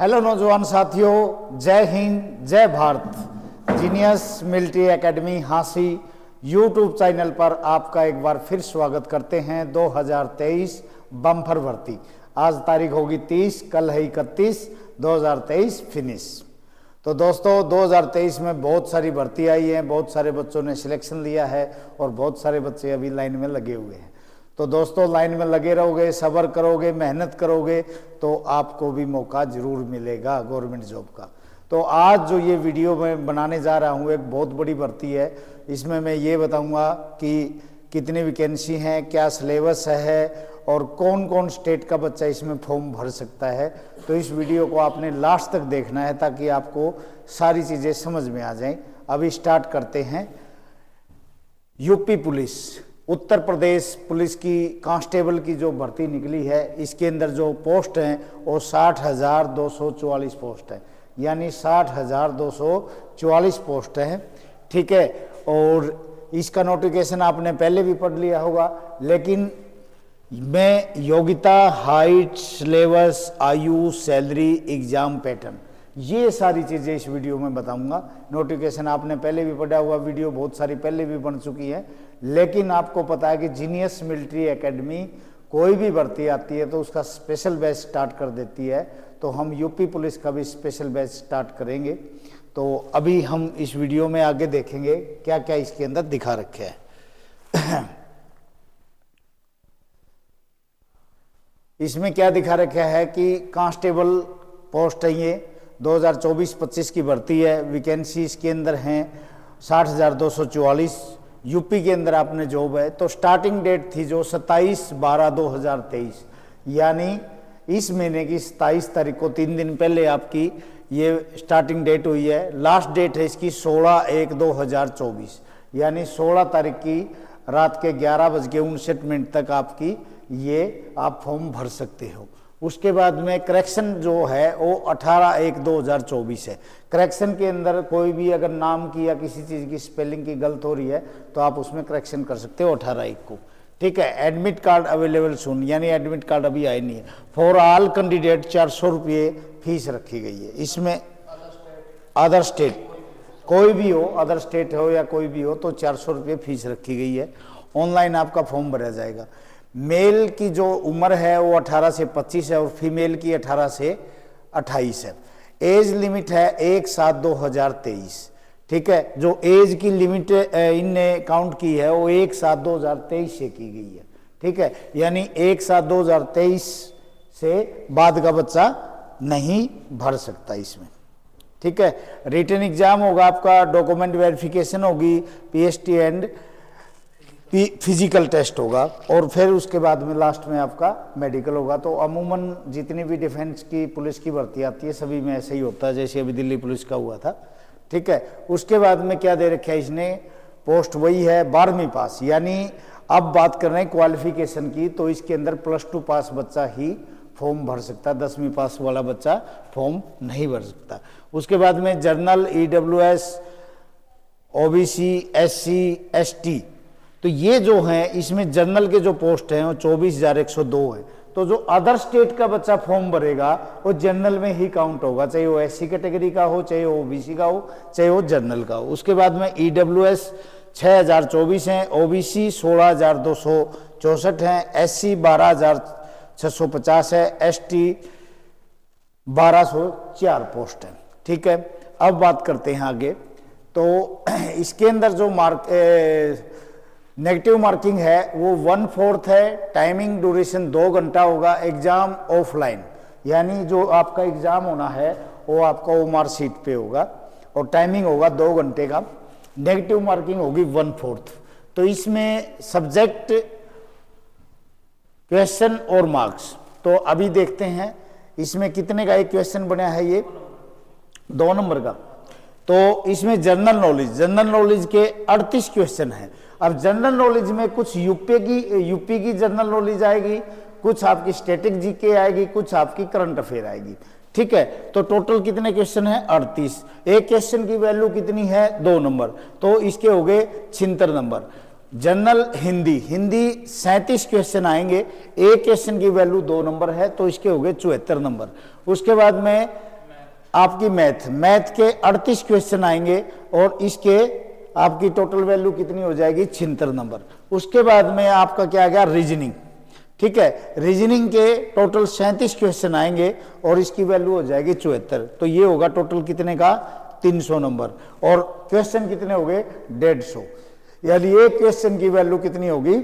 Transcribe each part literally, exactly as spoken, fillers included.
Hello नौजवान साथियों, जय हिंद, जय Bharat. Genius military academy Hansi YouTube channel पर आपका एक बार फिर स्वागत करते हैं। दो हज़ार तेईस बम्पर भर्ती, आज तारीख होगी तीस, कल है इकतीस, दो हज़ार तेईस फिनिश। तो दोस्तों दो हज़ार तेईस में बहुत सारी भर्ती आई है, बहुत सारे बच्चों ने सिलेक्शन लिया है और बहुत सारे बच्चे अभी लाइन में लगे हुए हैं। तो दोस्तों लाइन में लगे रहोगे, सब्र करोगे, मेहनत करोगे तो आपको भी मौका जरूर मिलेगा गवर्नमेंट जॉब का। तो आज जो ये वीडियो मैं बनाने जा रहा हूँ एक बहुत बड़ी भर्ती है। इसमें मैं ये बताऊँगा कि कितनी वैकेंसी हैं, क्या सिलेबस है और कौन कौन स्टेट का बच्चा इसमें फॉर्म भर सकता है। तो इस वीडियो को आपने लास्ट तक देखना है ताकि आपको सारी चीज़ें समझ में आ जाएं। अभी स्टार्ट करते हैं। UP police, Uttar Pradesh police की कांस्टेबल की जो भर्ती निकली है, इसके अंदर जो पोस्ट हैं वो साठ हज़ार दो सौ चौवालीस पोस्ट हैं, यानी साठ हज़ार दो सौ चौवालीस पोस्ट हैं। ठीक है, और इसका नोटिफिकेशन आपने पहले भी पढ़ लिया होगा, लेकिन मैं योग्यता, हाइट, सिलेबस, आयु, सैलरी, एग्जाम पैटर्न, ये सारी चीज़ें इस वीडियो में बताऊंगा। नोटिफिकेशन आपने पहले भी पढ़ा हुआ, वीडियो बहुत सारी पहले भी बन चुकी है, लेकिन आपको पता है कि जीनियस मिलिट्री एकेडमी कोई भी भर्ती आती है तो उसका स्पेशल बैच स्टार्ट कर देती है। तो हम यूपी पुलिस का भी स्पेशल बैच स्टार्ट करेंगे। तो अभी हम इस वीडियो में आगे देखेंगे क्या क्या इसके अंदर दिखा रखे है। इसमें क्या दिखा रखा है कि कांस्टेबल पोस्ट है, ये दो हज़ार चौबीस पच्चीस की भर्ती है। वैकेंसी इसके अंदर हैं साठ हज़ार दो सौ चौवालीस। यूपी के अंदर आपने जॉब है। तो स्टार्टिंग डेट थी जो सत्ताईस बारह दो हज़ार तेईस, यानी इस महीने की सत्ताईस तारीख को, तीन दिन पहले आपकी ये स्टार्टिंग डेट हुई है। लास्ट डेट है इसकी सोलह एक दो हज़ार चौबीस, यानी सोलह तारीख की रात के ग्यारह बज के उनसठ मिनट तक आपकी ये आप फॉर्म भर सकते हो। उसके बाद में करेक्शन जो है वो अठारह एक दो हज़ार चौबीस है। करेक्शन के अंदर कोई भी अगर नाम की या किसी चीज़ की स्पेलिंग की गलत हो रही है तो आप उसमें करेक्शन कर सकते हो अठारह एक को। ठीक है, एडमिट कार्ड अवेलेबल सुन, यानी एडमिट कार्ड अभी आए नहीं है। फॉर ऑल कैंडिडेट चार सौ रुपये फीस रखी गई है। इसमें अदर स्टेट कोई भी हो, अदर स्टेट हो या कोई भी हो, तो चार सौ रुपये फीस रखी गई है। ऑनलाइन आपका फॉर्म भरा जाएगा। मेल की जो उम्र है वो अठारह से पच्चीस है और फीमेल की अठारह से अट्ठाईस है। एज लिमिट है एक सात दो हज़ार तेईस। ठीक है, जो एज की लिमिट इनने काउंट की है वो एक सात दो हज़ार तेईस से की गई है। ठीक है, यानी एक सात दो हज़ार तेईस से बाद का बच्चा नहीं भर सकता इसमें। ठीक है, रिटन एग्जाम होगा आपका, डॉक्यूमेंट वेरिफिकेशन होगी, पीएसटी एंड फिजिकल टेस्ट होगा और फिर उसके बाद में लास्ट में आपका मेडिकल होगा। तो अमूमन जितनी भी डिफेंस की पुलिस की भर्ती आती है सभी में ऐसे ही होता है, जैसे अभी दिल्ली पुलिस का हुआ था। ठीक है, उसके बाद में क्या दे रखा है इसने, पोस्ट वही है बारहवीं पास, यानी अब बात कर रहे हैं क्वालिफिकेशन की, तो इसके अंदर प्लस टू पास बच्चा ही फॉर्म भर सकता है, दसवीं पास वाला बच्चा फॉर्म नहीं भर सकता। उसके बाद में general, E W S, O B C, S C, S T, तो ये जो हैं इसमें जनरल के जो पोस्ट हैं वो चौबीस हज़ार एक सौ दो है। तो जो अदर स्टेट का बच्चा फॉर्म भरेगा वो जनरल में ही काउंट होगा, चाहे वो एससी कैटेगरी का हो, चाहे वो ओबीसी का हो, चाहे वो जनरल का हो। उसके बाद में ईडब्ल्यूएस छः हज़ार चौबीस हैं, ओबीसी सोलह हज़ार दो सौ चौंसठ हैं, एससी बारह हज़ार छः सौ पचास है, एसटी बारह सौ चार पोस्ट हैं। ठीक है, अब बात करते हैं आगे। तो इसके अंदर जो मार्क ए, नेगेटिव मार्किंग है वो वन फोर्थ है। टाइमिंग ड्यूरेशन दो घंटा होगा। एग्जाम ऑफलाइन, यानी जो आपका एग्जाम होना है वो आपका ओमार सीट पे होगा और टाइमिंग होगा दो घंटे का। नेगेटिव मार्किंग होगी वन फोर्थ। तो इसमें सब्जेक्ट, क्वेश्चन और मार्क्स, तो अभी देखते हैं इसमें कितने का एक क्वेश्चन बना है, ये दो नंबर का। तो इसमें जनरल नॉलेज, जनरल नॉलेज के अड़तीस क्वेश्चन हैं। अब जनरल नॉलेज में कुछ यूपी की यूपी की जनरल नॉलेज आएगी, कुछ आपकी स्टैटिक जीके आएगी, कुछ आपकी करंट अफेयर आएगी। ठीक है, तो टोटल कितने क्वेश्चन हैं, अड़तीस। एक क्वेश्चन की वैल्यू कितनी है, दो नंबर, तो इसके हो गए छिहत्तर नंबर। जनरल हिंदी, हिंदी सैंतीस क्वेश्चन आएंगे, एक क्वेश्चन की वैल्यू दो नंबर है तो इसके हो गए चौहत्तर नंबर। उसके बाद में आपकी मैथ मैथ के अड़तीस क्वेश्चन आएंगे और इसके आपकी टोटल वैल्यू कितनी हो जाएगी, छिहत्तर नंबर। उसके बाद में आपका क्या आ गया, रीजनिंग। ठीक है, रीजनिंग के टोटल सैंतीस क्वेश्चन आएंगे और इसकी वैल्यू हो जाएगी चौहत्तर। तो ये होगा टोटल कितने का, तीन सौ नंबर। और क्वेश्चन कितने हो गए, डेढ़ सौ, यानी एक क्वेश्चन की वैल्यू कितनी होगी,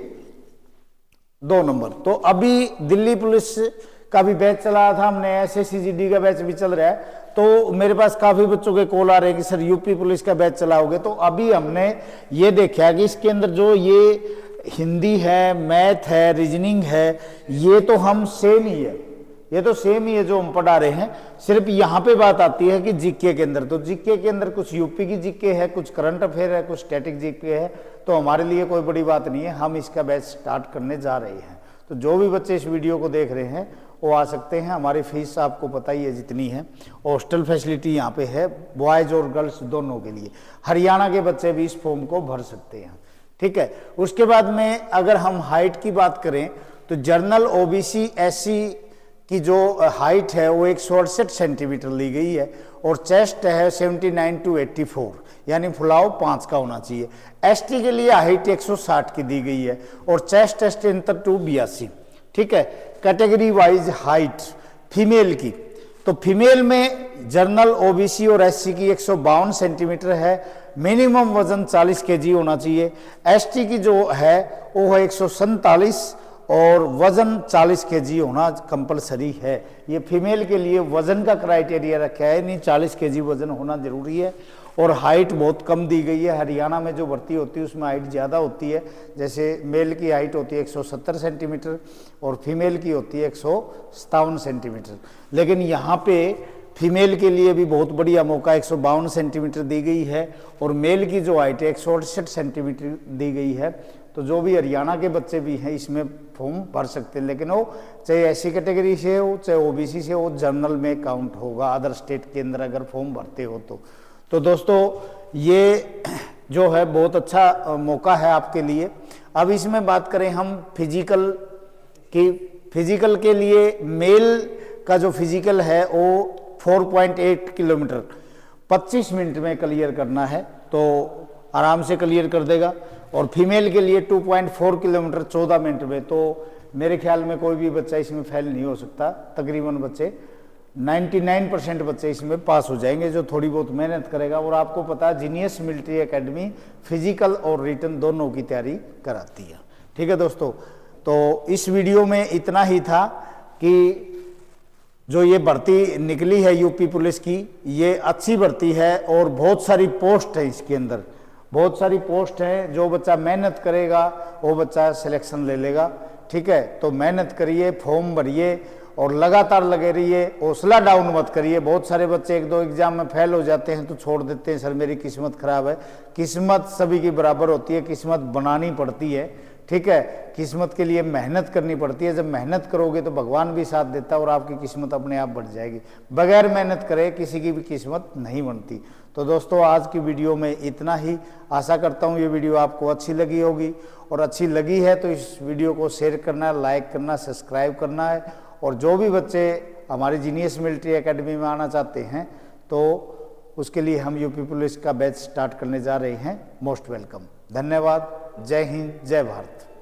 दो नंबर। तो अभी दिल्ली पुलिस का भी बैच चला था हमने, S S C G D का बैच भी चल रहा है। तो मेरे पास काफी बच्चों के कॉल आ रहे हैं कि सर यूपी पुलिस का बैच चलाओगे। तो अभी हमने ये देखा कि इसके अंदर जो ये हिंदी है, मैथ है, रीजनिंग है, ये तो हम सेम ही है, ये तो सेम ही है जो हम पढ़ा रहे हैं। सिर्फ यहाँ पे बात आती है कि जीके के अंदर, तो जीके के अंदर कुछ यूपी की जीके है, कुछ करंट अफेयर है, कुछ स्टैटिक जीके है। तो हमारे लिए कोई बड़ी बात नहीं है, हम इसका बैच स्टार्ट करने जा रहे हैं। तो जो भी बच्चे इस वीडियो को देख रहे हैं वो आ सकते हैं। हमारी फीस आपको पता ही है जितनी है। हॉस्टल फैसिलिटी यहाँ पे है बॉयज़ और गर्ल्स दोनों के लिए। हरियाणा के बच्चे भी इस फॉर्म को भर सकते हैं। ठीक है, उसके बाद में अगर हम हाइट की बात करें तो जनरल ओबीसी एससी की जो हाइट है वो एक सौ अड़सठ सेंटीमीटर ली गई है और चेस्ट है seventy nine to eighty four, यानी फुलाव पाँच का होना चाहिए। एसटी के लिए हाइट एक सौ साठ की दी गई है और चेस्ट स्ट्रेंथ टू बयासी। ठीक है, कैटेगरी वाइज हाइट फीमेल की, तो फीमेल में जनरल ओबीसी और एससी की एक सौ बावन सेंटीमीटर है, मिनिमम वजन चालीस केजी होना चाहिए। एसटी की जो है वो है एक सौ सैंतालीस और वजन चालीस केजी होना कंपलसरी है। ये फीमेल के लिए वजन का क्राइटेरिया रखा है, नहीं चालीस केजी वजन होना जरूरी है। और हाइट बहुत कम दी गई है। हरियाणा में जो भर्ती होती है उसमें हाइट ज़्यादा होती है, जैसे मेल की हाइट होती है एक सौ सत्तर सेंटीमीटर और फीमेल की होती है एक सौ सत्तावन सेंटीमीटर। लेकिन यहाँ पे फीमेल के लिए भी बहुत बढ़िया मौका, एक सौ बावन सेंटीमीटर दी गई है और मेल की जो हाइट है एक सौ अड़सठ सेंटीमीटर दी गई है। तो जो भी हरियाणा के बच्चे भी हैं इसमें फॉर्म भर सकते हैं, लेकिन वो चाहे ऐसी कैटेगरी से हो चाहे ओबीसी से हो, जनरल में काउंट होगा अदर स्टेट के अंदर अगर फॉर्म भरते हो तो। तो दोस्तों ये जो है बहुत अच्छा मौका है आपके लिए। अब इसमें बात करें हम फिजिकल की, फिजिकल के लिए मेल का जो फिजिकल है वो चार पॉइंट आठ किलोमीटर पच्चीस मिनट में क्लियर करना है, तो आराम से क्लियर कर देगा। और फीमेल के लिए दो पॉइंट चार किलोमीटर चौदह मिनट में, तो मेरे ख्याल में कोई भी बच्चा इसमें फेल नहीं हो सकता। तकरीबन बच्चे निन्यानवे परसेंट बच्चे इसमें पास हो जाएंगे जो थोड़ी बहुत मेहनत करेगा। और आपको पता है जीनियस मिलिट्री एकेडमी फिजिकल और रिटन दोनों की तैयारी कराती है। ठीक है दोस्तों, तो इस वीडियो में इतना ही था कि जो ये भर्ती निकली है यूपी पुलिस की, ये अच्छी भर्ती है और बहुत सारी पोस्ट है इसके अंदर, बहुत सारी पोस्ट है। जो बच्चा मेहनत करेगा वो बच्चा सिलेक्शन ले लेगा। ठीक है, तो मेहनत करिए, फॉर्म भरिए और लगातार लगे रहिए, हौसला डाउन मत करिए। बहुत सारे बच्चे एक दो एग्जाम में फेल हो जाते हैं तो छोड़ देते हैं, सर मेरी किस्मत खराब है। किस्मत सभी की बराबर होती है, किस्मत बनानी पड़ती है। ठीक है, किस्मत के लिए मेहनत करनी पड़ती है। जब मेहनत करोगे तो भगवान भी साथ देता है और आपकी किस्मत अपने आप बढ़ जाएगी। बगैर मेहनत करे किसी की भी किस्मत नहीं बनती। तो दोस्तों आज की वीडियो में इतना ही। आशा करता हूँ ये वीडियो आपको अच्छी लगी होगी, और अच्छी लगी है तो इस वीडियो को शेयर करना, लाइक करना, सब्सक्राइब करना है। और जो भी बच्चे हमारी जीनियस मिलिट्री एकेडमी में आना चाहते हैं तो उसके लिए हम यूपी पुलिस का बैच स्टार्ट करने जा रहे हैं। Most welcome. धन्यवाद। जय हिंद, जय भारत।